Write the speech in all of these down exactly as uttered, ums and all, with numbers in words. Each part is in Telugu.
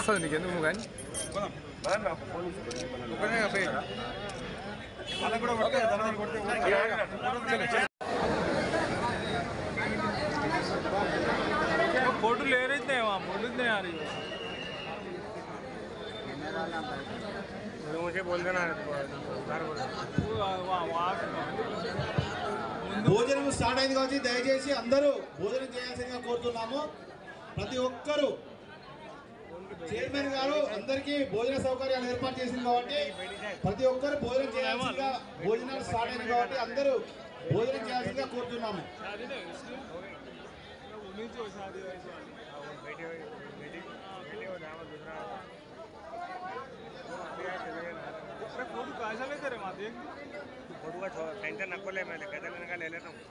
వస్తుంది నీకు ఎందుకు కానీ फोटो ले रहे थे वहाँ फोटो नहीं आ रही मुझे बोल देना భోజనం స్టార్ట్ అయింది కాబట్టి దయచేసి అందరూ భోజనం చేయాల్సిందిగా కోరుతున్నాము. ప్రతి ఒక్కరూ చైర్మన్ గారు అందరికీ భోజన సౌకర్యాలు ఏర్పాటు చేసింది కాబట్టి ప్రతి ఒక్కరు భోజనం చేయాల్సిందిగా భోజనాలు స్టార్ట్ అయింది కాబట్టి అందరూ భోజనం చేయాల్సిందిగా కోరుతున్నాము. फोटो कैसा लेते रहे माते फोटो का टेंशन नको ले मैं कहते लेने का ले लेता हूँ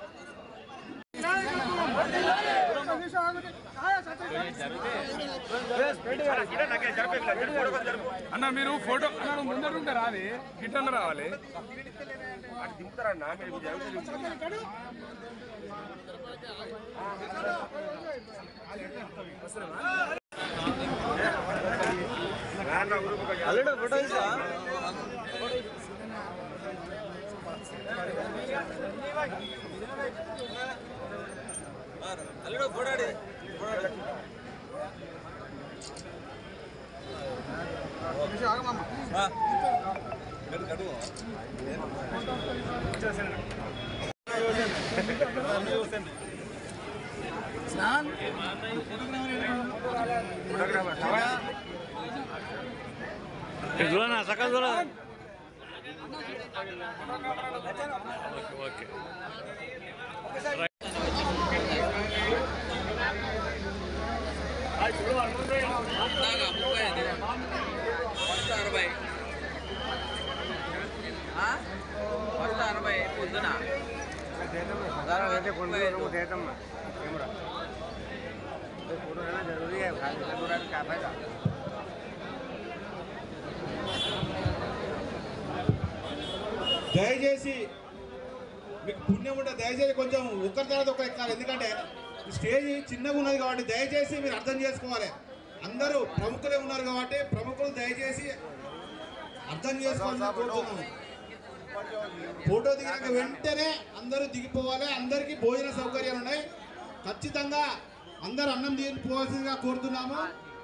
అన్న మీరు ఫోటో అన్న ముందర ఉంటే రాలి గిట్టన్న రావాలి అటు దింపుతారా అన్న మీరు అల్లుడు ఫోటో ఇస్తా అల్లుడు ఫోటో ఆడి చూడనా సకాల చూడ ఓకే ఫస్ట్ అరవై ఫస్ట్ అరవై పొద్దున जरूरी है क्या फायदा దయచేసి మీకు పుణ్యం ఉంటే దయచేసి కొంచెం ఒక్కరి తర్వాత ఒకరు ఎక్కాలి. ఎందుకంటే స్టేజ్ చిన్నగా ఉన్నది కాబట్టి దయచేసి మీరు అర్థం చేసుకోవాలి. అందరూ ప్రముఖులే ఉన్నారు కాబట్టి ప్రముఖులు దయచేసి అర్థం చేసుకోవాలని కోరుతున్నాను. ఫోటో దిగినాక వెంటనే అందరూ దిగిపోవాలి. అందరికీ భోజన సౌకర్యాలు ఉన్నాయి. ఖచ్చితంగా అందరూ అన్నం దిగిపోవాల్సిందిగా కోరుతున్నాము.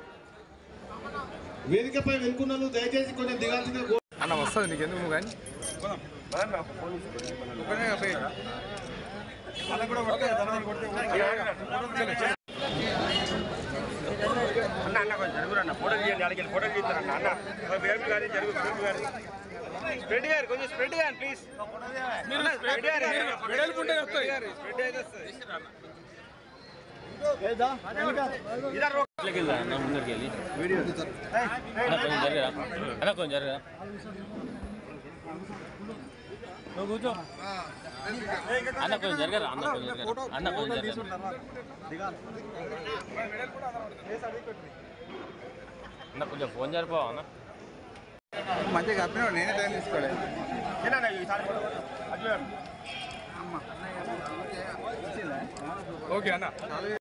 వేదికపై వెనుకున్నారు దయచేసి కొంచెం దిగాల్సిందిగా అన్న వస్తుంది నీకు ఎందుకు కానీ అన్న అన్న కొంచెం జరుగురన్న ఫోటో తీయండి అడిగి ఫోటో తీస్తారన్న అన్న బేబీ గారి జరుగు బేబీ గారి స్ప్రెడ్ గారు కొంచెం స్ప్రెడ్ గారు ప్లీజ్ స్ప్రెడ్ గారు స్ప్రెడ్ అయితే వస్తుంది ఇద్దరు ముందరికి వెళ్ళి వీడియో కొంచెం జరగరా అన్న కొంచెం జరగరా నువ్వు కూర్చో అన్న కొంచెం జరగరా అన్న కొంచెం జరగరా అన్న కొంచెం జరగరా అన్న కొంచెం ఫోన్ జరిపోవా అన్న మంచిగా చెప్పినా నేనే టైం తీసుకోలేదు ఓకే అన్న